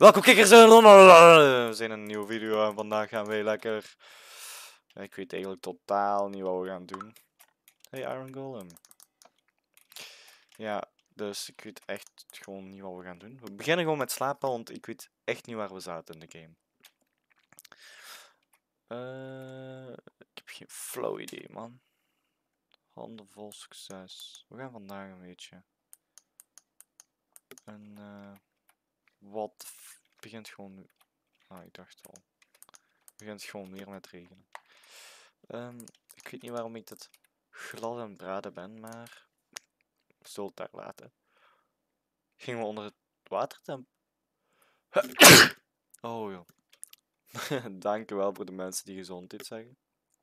Welkom kijkers, we zijn een nieuwe video en vandaag gaan wij lekker... Ik weet eigenlijk totaal niet wat we gaan doen. Hey Iron Golem. Ja, dus ik weet echt gewoon niet wat we gaan doen. We beginnen gewoon met slapen, want ik weet echt niet waar we zaten in de game. Ik heb geen flauw idee, man. Handen vol succes. We gaan vandaag een beetje... Wat begint gewoon nu? Ah, ik dacht al. Begint gewoon weer met regenen. Ik weet niet waarom ik dit glad en braden ben, maar we zullen het daar laten. Gingen we onder het watertemp. Oh joh. Dankjewel voor de mensen die gezondheid zeggen.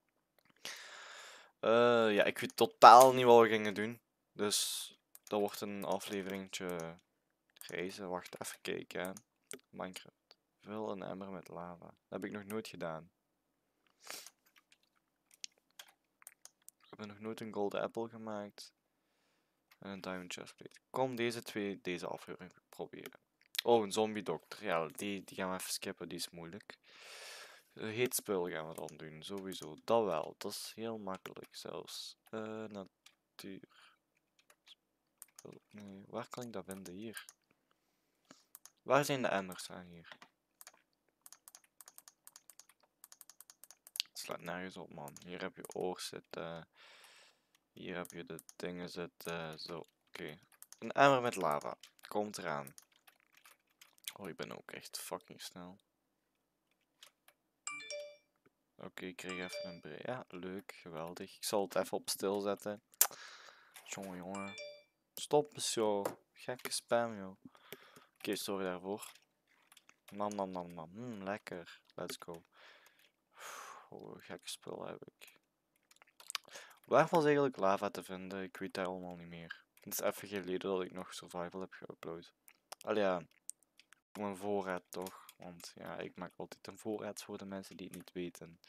Ja, ik weet totaal niet wat we gingen doen. Dus dat wordt een afleveringetje reizen. Wacht even kijken, hè. Minecraft. Vul een emmer met lava. Dat heb ik nog nooit gedaan. Ik heb nog nooit een golden apple gemaakt. En een diamond chestplate. Kom deze aflevering proberen. Oh, een zombie dokter. Ja, die gaan we even skippen, die is moeilijk. Heet spul gaan we dan doen, sowieso. Dat wel, dat is heel makkelijk zelfs. Natuur. Nee, waar kan ik dat vinden? Hier. Waar zijn de emmers aan hier? Het slaat nergens op, man. Hier heb je oor zitten. Hier heb je de dingen zitten. Zo, oké. Een emmer met lava. Komt eraan. Oh, ik ben ook echt fucking snel. Oké, ik kreeg even een bericht. Ja, leuk, geweldig. Ik zal het even op stil zetten. Jongen. Stop eens, joh. Gekke spam, joh. Oké, sorry daarvoor. Nam. Lekker. Let's go. Oh, gekke spul heb ik. Waar was eigenlijk lava te vinden? Ik weet dat allemaal niet meer. Het is even geleden dat ik nog survival heb geüpload. Allee, ja. Mijn voorraad toch. Want ja, ik maak altijd een voorraad voor de mensen die het niet weten.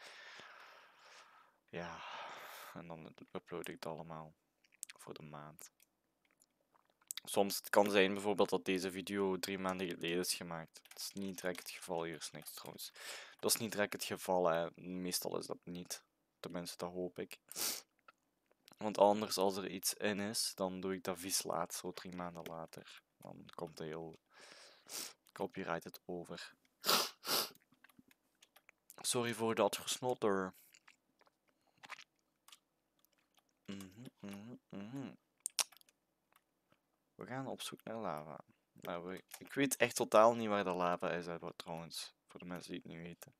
Ja, en dan upload ik het allemaal voor de maand. Soms het kan zijn bijvoorbeeld dat deze video 3 maanden geleden is gemaakt. Dat is niet direct het geval, hier is niks trouwens. Dat is niet direct het geval, hè. Meestal is dat niet. Tenminste, dat hoop ik. Want anders, als er iets in is, dan doe ik dat vies laat, zo 3 maanden later. Dan komt de heel copyright het over. Sorry voor dat gesnotter. We gaan op zoek naar lava. Nou, ik weet echt totaal niet waar de lava is, trouwens. Voor de mensen die het niet weten.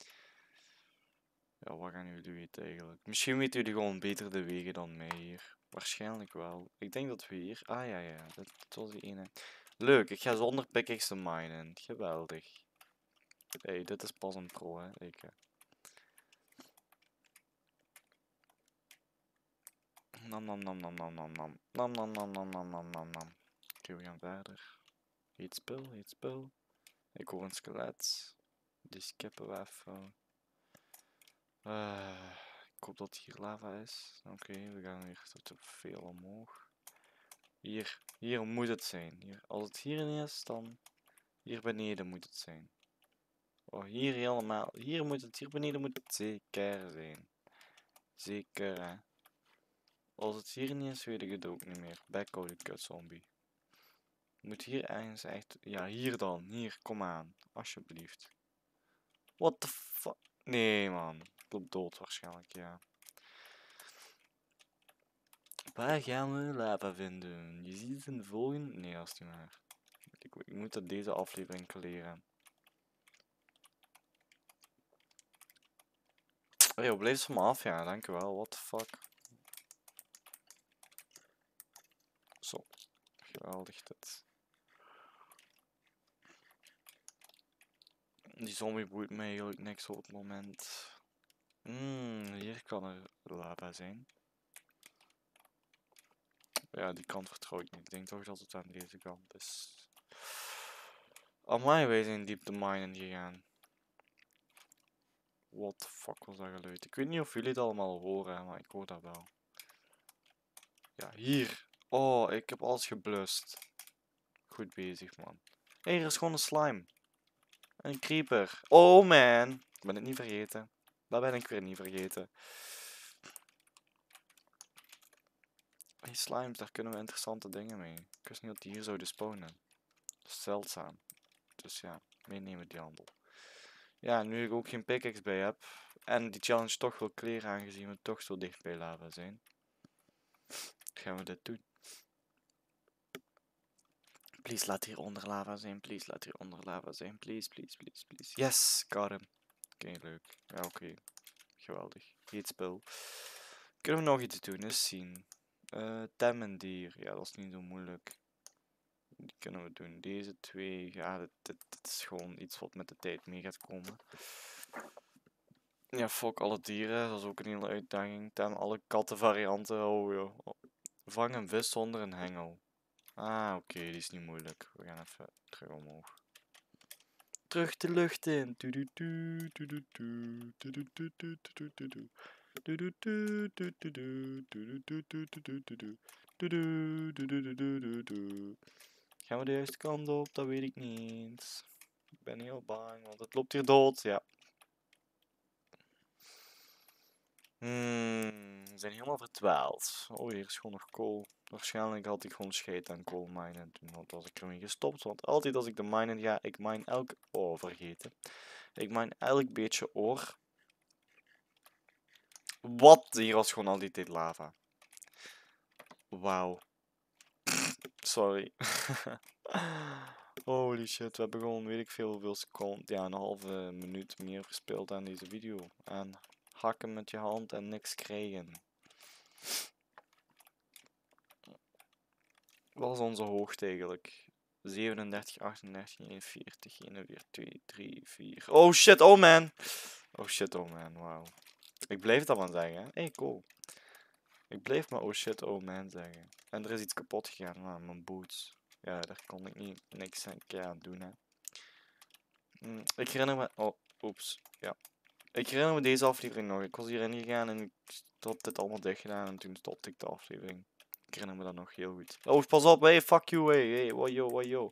Ja, wat gaan jullie weten eigenlijk? Misschien weten jullie gewoon beter de wegen dan mij hier. Waarschijnlijk wel. Ik denk dat we hier... Ah ja, dat was die ene. Leuk, ik ga zonder pickaxe minen. Geweldig. Hey, dit is pas een pro, hè. Nam. Oké, we gaan verder. Heet spul. Ik hoor een skelet. Die skippen we even. Ik hoop dat hier lava is. Oké, we gaan weer te veel omhoog. Hier moet het zijn. Hier. Als het hier niet is, dan hier beneden moet het zijn. Oh, hier helemaal. Hier beneden moet het zeker zijn. Zeker, hè. Als het hier niet is, weet ik het ook niet meer. Back out, kut zombie. Moet hier ergens echt... Ja, hier dan. Hier, kom aan. Alsjeblieft. What the fuck? Nee, man. Ik loop dood waarschijnlijk, ja. Waar gaan we lava vinden? Je ziet het in de volgende... Nee, dat is niet waar. Ik moet dat deze aflevering kleren. Oh joh, blijf ze maar af, ja. Dankjewel. What the fuck? Zo. Geweldig dit. Die zombie boeit me eigenlijk niks op het moment. Hier kan er lava zijn. Ja, die kant vertrouw ik niet. Ik denk toch dat het aan deze kant is. Amai, wij zijn diep de mine gegaan. What the fuck was dat geluid? Ik weet niet of jullie het allemaal horen, maar ik hoor dat wel. Ja, hier. Oh, ik heb alles geblust. Goed bezig, man. Hé, er is gewoon een slime. Een creeper. Oh man. Ik ben het niet vergeten. Dat ben ik weer niet vergeten. Die slimes, daar kunnen we interessante dingen mee. Ik wist niet dat die hier zouden spawnen. Dat is zeldzaam. Dus ja, meenemen die handel. Ja, nu ik ook geen pickaxe bij heb. En die challenge toch wil kleren aangezien we toch zo dicht bij lava zijn. Gaan we dit doen. Please laat hier onder lava zijn. Please laat hier onder lava zijn. Please, please, please, please. Yes, got him. Oké, leuk. Ja, oké. Geweldig. Heet spul. Kunnen we nog iets doen? Eens zien. Temmendier. Ja, dat is niet zo moeilijk. Die kunnen we doen. Deze twee. Ja, dit is gewoon iets wat met de tijd mee gaat komen. Ja, fok alle dieren. Dat is ook een hele uitdaging. Tem alle kattenvarianten. Oh joh. Vang een vis zonder een hengel. Ah, oké, die is niet moeilijk. We gaan even terug omhoog. Terug de lucht in. Gaan we de juiste kant op? Dat weet ik niet. Ik ben heel bang, want het loopt hier dood. Ja. We zijn helemaal verdwaald. Oh, hier is gewoon nog kool. Waarschijnlijk had ik gewoon scheet aan kool minen. Toen was ik ermee gestopt. Want altijd als ik de minen ga, ik mine elk... Oh, vergeten. Ik mine elk beetje oor. Wat? Hier was gewoon al die tijd lava. Wauw. Sorry. Holy shit, we hebben gewoon weet ik veel hoeveel seconden. Ja, een halve minuut meer verspeeld aan deze video. Aan hakken met je hand en niks krijgen. Wat is onze hoogte eigenlijk? 37, 38, 41, 41, 2, 3, 4. Oh shit, oh man! Oh shit, oh man, wauw. Ik blijf het allemaal zeggen, hè? Hey, cool. Ik bleef maar oh shit, oh man zeggen. En er is iets kapot gegaan aan mijn boots. Ja, daar kon ik niet niks aan doen, hè. Ik herinner me... Oh, oeps. Ja. Ik herinner me deze aflevering nog. Ik was hierin gegaan en ik had dit allemaal dicht gedaan en toen stopte ik de aflevering. Ik herinner me dat nog heel goed. Oh, pas op, hey, fuck you, hey, wajo, wajo.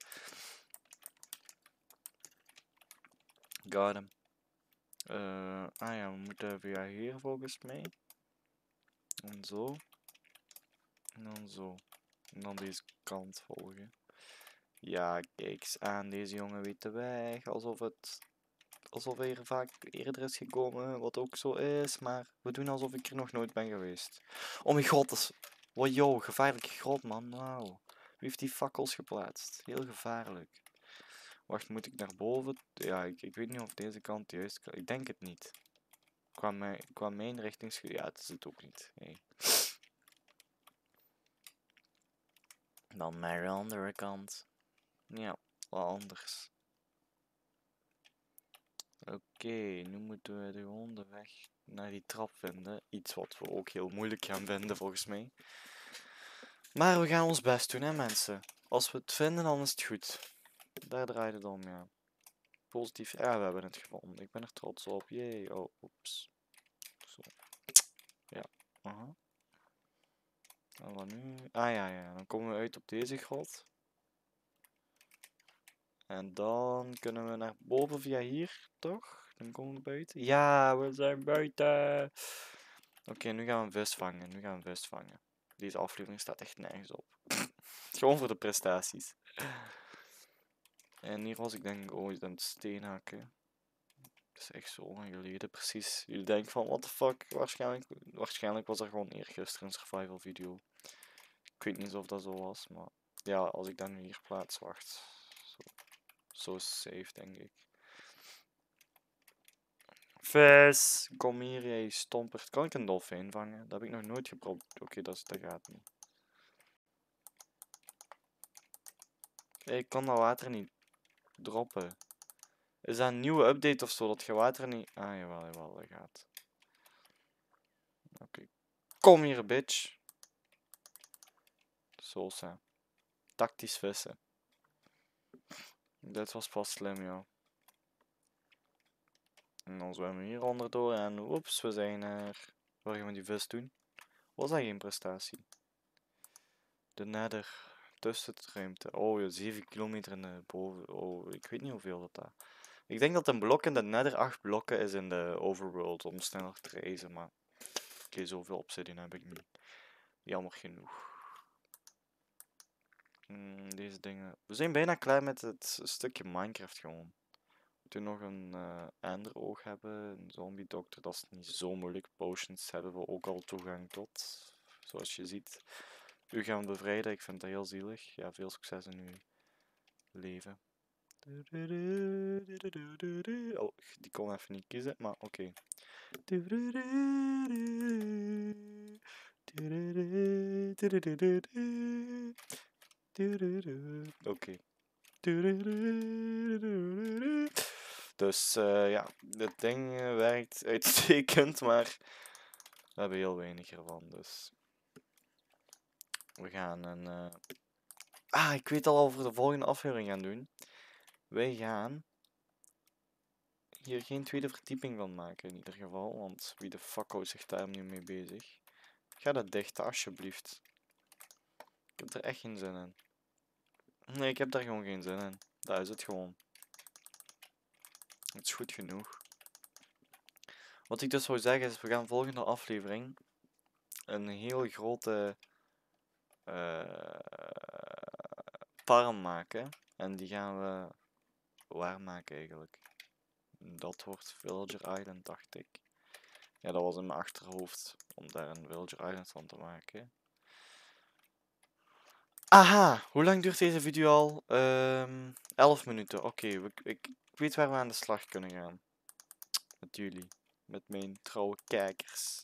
Got him. Ah ja, we moeten via hier volgens mij. En zo. En dan zo. En dan deze kant volgen. Ja, kijk eens aan, deze jongen weet de weg. Alsof hij er vaak eerder is gekomen, wat ook zo is. Maar we doen alsof ik er nog nooit ben geweest. Oh mijn god, dat is... Wajo, gevaarlijke grot, man. Wauw. Wie heeft die fakkels geplaatst? Heel gevaarlijk. Wacht, moet ik naar boven? Ja, ik weet niet of deze kant juist... Ik denk het niet. Qua mijn richting... Ja, het is het ook niet. Nee. Dan maar de andere kant. Ja, wat anders. Oké, nu moeten we gewoon de weg naar die trap vinden. Iets wat we ook heel moeilijk gaan vinden volgens mij. Maar we gaan ons best doen, hè mensen. Als we het vinden, dan is het goed. Daar draait het om, ja. Positief, ja, we hebben het gevonden. Ik ben er trots op. Jee, oh, oeps. Zo. Ja, aha. En wat nu? Ah ja, ja, dan komen we uit op deze grot. En dan kunnen we naar boven via hier, toch? Dan komen we buiten. Ja, we zijn buiten. Oké, nu gaan we een vis vangen. Nu gaan we een vis vangen. Deze aflevering staat echt nergens op. Gewoon voor de prestaties. En hier was ik denk ik ooit aan het steenhakken. Dat is echt zo lang geleden, precies. Jullie denken van, what the fuck? Waarschijnlijk was er gewoon eergisteren een survival video. Ik weet niet of dat zo was, maar... Ja, als ik dan nu hier plaats, wacht. Zo safe, denk ik. Vis, kom hier, jij stompert. Kan ik een dolfijn vangen? Dat heb ik nog nooit geprobeerd. Oké, dat gaat niet. Ik kan dat water niet droppen. Is dat een nieuwe update of zo, dat je water niet... Ah, jawel, jawel, dat gaat. Oké. Kom hier, bitch. Sosa. Tactisch vissen. Dit was pas slim, ja. En dan zwemmen we hier onderdoor en oeps, we zijn er. Waar gaan we die vis doen? Was dat geen prestatie? De nether. Tussen het ruimte. Oh ja, 7 kilometer in de boven. Oh, ik weet niet hoeveel dat. Ik denk dat een blok in de nether 8 blokken is in de overworld om sneller te reizen, maar... Oké, zoveel obsidian heb ik niet. Jammer genoeg. Deze dingen... We zijn bijna klaar met het stukje Minecraft gewoon. We moeten nog een enderoog hebben, een zombie dokter, dat is niet zo moeilijk. Potions hebben we ook al toegang tot, zoals je ziet. U gaan bevrijden, ik vind dat heel zielig. Ja, veel succes in uw leven. Oh, die kon even niet kiezen, maar oké. Oké. Dus ja, dit ding werkt uitstekend, maar we hebben heel weinig ervan. Dus we gaan een... ik weet al over de volgende aflevering gaan doen. Wij gaan hier geen tweede verdieping van maken in ieder geval, want wie de fuck houdt zich daar nu mee bezig? Ga dat dichten alsjeblieft. Ik heb er echt geen zin in. Nee, ik heb daar gewoon geen zin in. Dat is het gewoon. Het is goed genoeg. Wat ik dus zou zeggen is, we gaan volgende aflevering een heel grote farm maken. En die gaan we waarmaken eigenlijk. Dat wordt Villager Island, dacht ik. Ja, dat was in mijn achterhoofd om daar een Villager Island van te maken. Aha, hoe lang duurt deze video al? 11 minuten. Oké, ik weet waar we aan de slag kunnen gaan. Met jullie. Met mijn trouwe kijkers.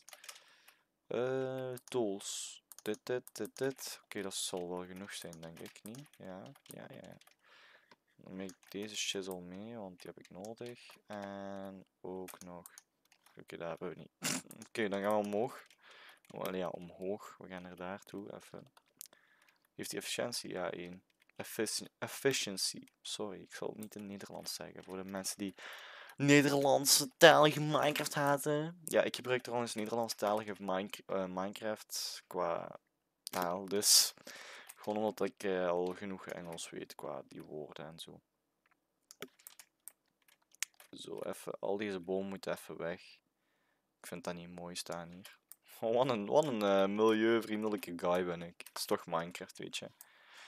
Tools. Dit. Oké, dat zal wel genoeg zijn, denk ik. Niet? Ja. Dan neem ik deze chisel mee, want die heb ik nodig. En ook nog... Oké, dat hebben we niet. Oké, dan gaan we omhoog. Oh, ja, omhoog. We gaan er daartoe even. Heeft die efficiëntie? Ja, 1. Efficiency. Sorry, ik zal het niet in Nederlands zeggen. Voor de mensen die Nederlandstalige Minecraft haten. Ja, ik gebruik trouwens Nederlandstalige Minecraft qua taal. Dus gewoon omdat ik al genoeg Engels weet qua die woorden en zo. Zo, even. Al deze bomen moeten even weg. Ik vind dat niet mooi staan hier. Oh, wat een milieuvriendelijke guy ben ik. Het is toch Minecraft, weet je.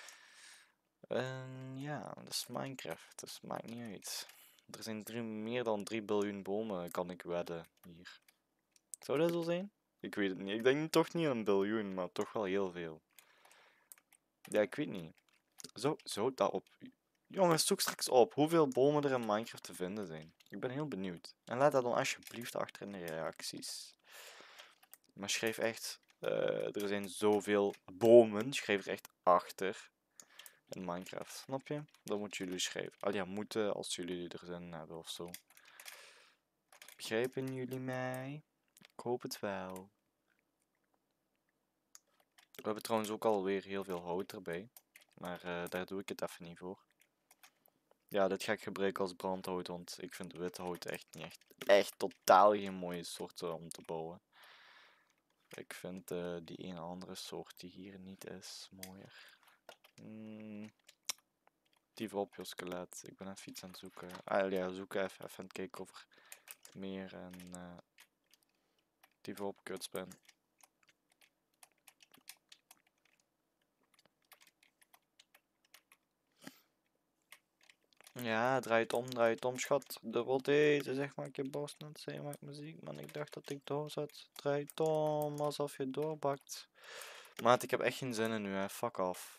Ja, dat is Minecraft, dus maakt niet uit. Er zijn meer dan 3 biljoen bomen, kan ik wedden, hier. Zou dat zo zijn? Ik weet het niet. Ik denk toch niet een biljoen, maar toch wel heel veel. Ja, ik weet niet. Zo dat op... Jongens, zoek straks op hoeveel bomen er in Minecraft te vinden zijn. Ik ben heel benieuwd. En laat dat dan alsjeblieft achter in de reacties. Maar schrijf echt... er zijn zoveel bomen. Schrijf er echt achter. In Minecraft, snap je? Dat moeten jullie schrijven. Al ja, moeten als jullie er zin in hebben of zo. Begrijpen jullie mij? Ik hoop het wel. We hebben trouwens ook alweer heel veel hout erbij. Maar daar doe ik het even niet voor. Ja, dit ga ik gebruiken als brandhout, want ik vind wit hout echt niet echt totaal geen mooie soorten om te bouwen. Ik vind die ene andere soort die hier niet is mooier. Dieve skelet. Ik ben even iets aan het zoeken. Ja, zoeken even aan het kijken of er meer en dieve kuts ben. Ja, draai het om, schat. Dubbel deze, zeg maar, ik heb borst net zei, maak muziek, man. Ik dacht dat ik door zat. Draai het om, alsof je doorbakt. Maat, ik heb echt geen zin in nu, hè. Fuck off.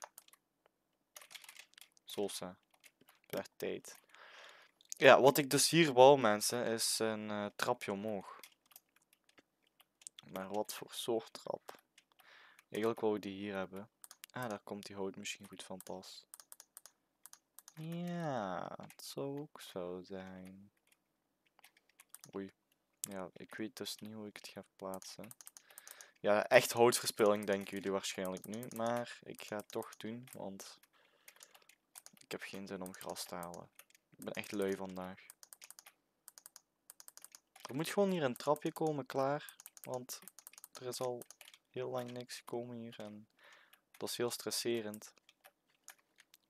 Zosa. Echt tijd. Ja, wat ik dus hier wou, mensen, is een trapje omhoog. Maar wat voor soort trap? Eigenlijk wou ik die hier hebben. Daar komt die hout misschien goed van pas. Ja, het zou ook zo zijn. Oei. Ja, ik weet dus niet hoe ik het ga plaatsen. Ja, echt houtverspilling denken jullie waarschijnlijk nu. Maar ik ga het toch doen, want ik heb geen zin om gras te halen. Ik ben echt lui vandaag. Er moet gewoon hier een trapje komen, klaar. Want er is al heel lang niks gekomen hier en dat is heel stresserend.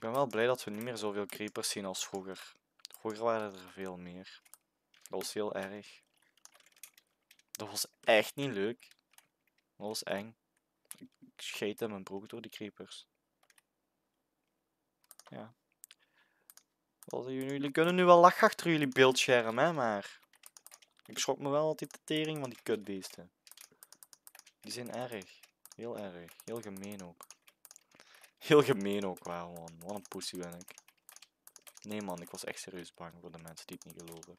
ben wel blij dat we niet meer zoveel creepers zien als vroeger. Vroeger waren er veel meer. Dat was heel erg. Dat was echt niet leuk. Dat was eng. Ik scheet in mijn broek door die creepers. Ja. Jullie kunnen nu wel lachen achter jullie beeldscherm, hè, maar... Ik schrok me wel altijd de tering van die kutbeesten. Die zijn erg. Heel erg. Heel gemeen ook. Heel gemeen ook, wauw man. Wat een poesie ben ik. Nee man, ik was echt serieus bang voor de mensen die het niet geloven.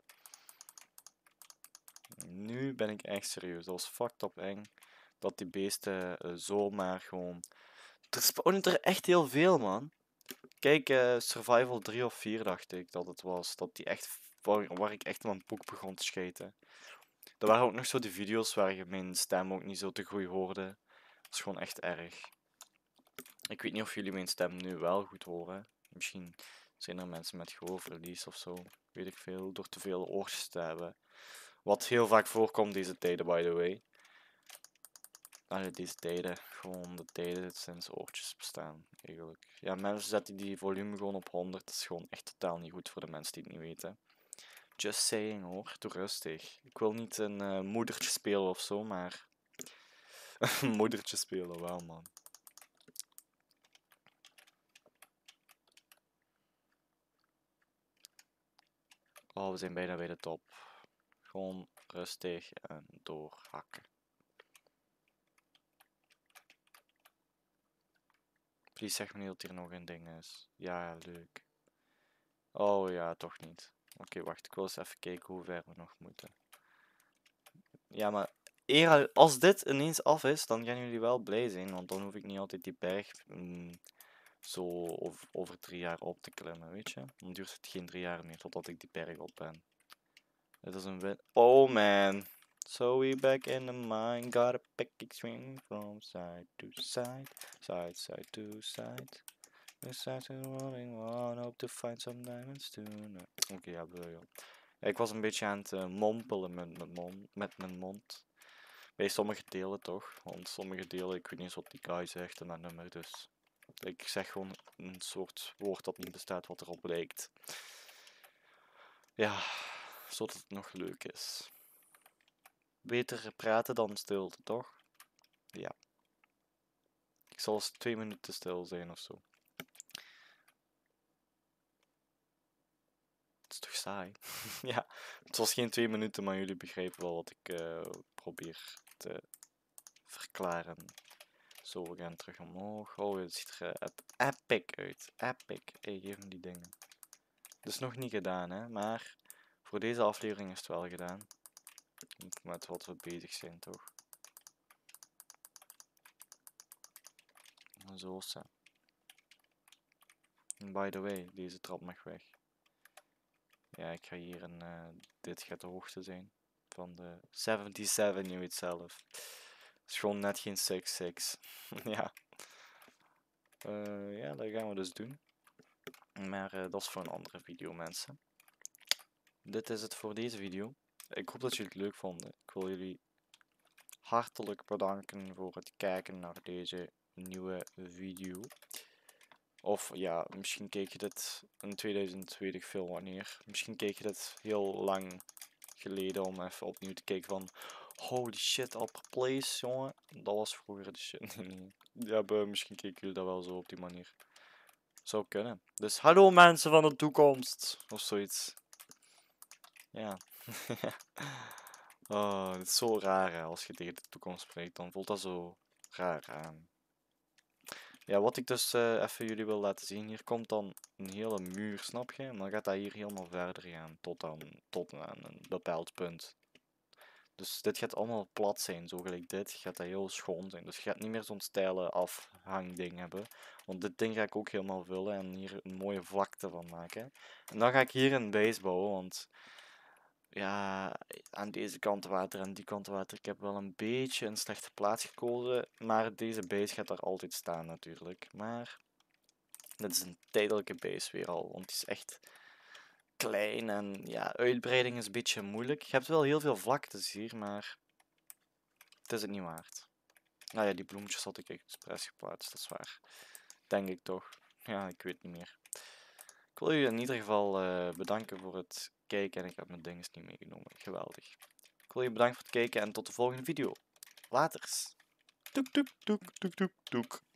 Nu ben ik echt serieus. Dat was fucked up eng. Dat die beesten zomaar gewoon... Er spawnen er echt heel veel, man. Kijk, Survival 3 of 4 dacht ik dat het was. Dat die echt... Waar ik echt mijn poek begon te scheten. Er waren ook nog zo die video's waar je mijn stem ook niet zo te goed hoorde. Dat is gewoon echt erg. Ik weet niet of jullie mijn stem nu wel goed horen. Misschien zijn er mensen met gehoorverlies of zo. Weet ik veel. Door te veel oortjes te hebben. Wat heel vaak voorkomt deze tijden, by the way. Deze tijden. Gewoon de tijden sinds oortjes bestaan, eigenlijk. Ja, mensen zetten die volume gewoon op 100. Dat is gewoon echt totaal niet goed voor de mensen die het niet weten. Just saying hoor, doe rustig. Ik wil niet een moedertje spelen of zo, maar... een moedertje spelen, wel man. Oh, we zijn bijna bij de top. Gewoon rustig en doorhakken. Please zeg me niet dat hier nog een ding is. Ja, leuk. Oh ja, toch niet. Oké, wacht. Ik wil eens even kijken hoe ver we nog moeten. Ja, maar als dit ineens af is, dan gaan jullie wel blij zijn. Want dan hoef ik niet altijd die berg zo over 3 jaar op te klimmen, weet je. Dan duurt het geen 3 jaar meer totdat ik die berg op ben. Dit is een win. Oh man. So we back in the mine, got a package swing from side to side, side to side. This side is rolling on, hope to find some diamonds tonight. Oké, ja, ja, ik was een beetje aan het mompelen met mijn mond. Bij sommige delen toch, want sommige delen, ik weet niet eens wat die guy zegt in dat nummer, dus ik zeg gewoon een soort woord dat niet bestaat wat erop lijkt. Ja, zodat het nog leuk is. Beter praten dan stilte, toch? Ja. Ik zal eens 2 minuten stil zijn of zo. Het is toch saai? Ja, het was geen 2 minuten, maar jullie begrijpen wel wat ik probeer te verklaren. Zo, we gaan terug omhoog. Oh, het ziet er epic uit. Epic. Hey, geef me die dingen. Dat is nog niet gedaan, hè, maar voor deze aflevering is het wel gedaan. Met wat we bezig zijn, toch? Zo is het. By the way, deze trap mag weg. Ja, ik ga hier dit gaat de hoogte zijn van de 77, je weet zelf. Het is gewoon net geen 6-6. Ja. Ja, dat gaan we dus doen. Maar dat is voor een andere video, mensen. Dit is het voor deze video. Ik hoop dat jullie het leuk vonden. Ik wil jullie hartelijk bedanken voor het kijken naar deze nieuwe video. Of ja, misschien keek je dit in 2000, weet ik veel wanneer. Misschien keek je dit heel lang geleden om even opnieuw te kijken van... Holy shit, Upper Place, jongen. Dat was vroeger de shit. Nee. Ja, misschien keken jullie dat wel zo op die manier. Zou kunnen. Dus hallo mensen van de toekomst. Of zoiets. Ja. Oh, het is zo raar hè. Als je tegen de toekomst spreekt, dan voelt dat zo raar aan. Ja, wat ik dus even jullie wil laten zien. Hier komt dan een hele muur, snap je? En dan gaat dat hier helemaal verder gaan. Tot aan een bepaald punt. Dus dit gaat allemaal plat zijn, zo gelijk dit. Gaat dat heel schoon zijn. Dus je gaat niet meer zo'n steile afhangding hebben. Want dit ding ga ik ook helemaal vullen en hier een mooie vlakte van maken. En dan ga ik hier een base bouwen, want... Ja, aan deze kant water en die kant water. Ik heb wel een beetje een slechte plaats gekozen. Maar deze base gaat daar altijd staan natuurlijk. Maar dit is een tijdelijke base weer al. Want die is echt klein. En ja, uitbreiding is een beetje moeilijk. Je hebt wel heel veel vlaktes hier, maar het is het niet waard. Nou ja, die bloemetjes had ik expres geplaatst, dat is waar. Denk ik toch. Ja, ik weet niet meer. Ik wil jullie in ieder geval bedanken voor het kijken en ik heb mijn dinges niet meegenomen. Geweldig. Ik wil je bedanken voor het kijken en tot de volgende video. Laters. Doek doek doek doek doek doek.